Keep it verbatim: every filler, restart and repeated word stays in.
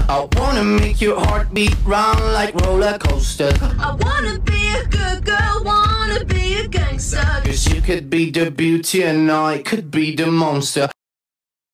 I wanna make your heart beat round like roller coaster. I wanna be a good girl, wanna be a gangster. Cause you could be the beauty and I could be the monster.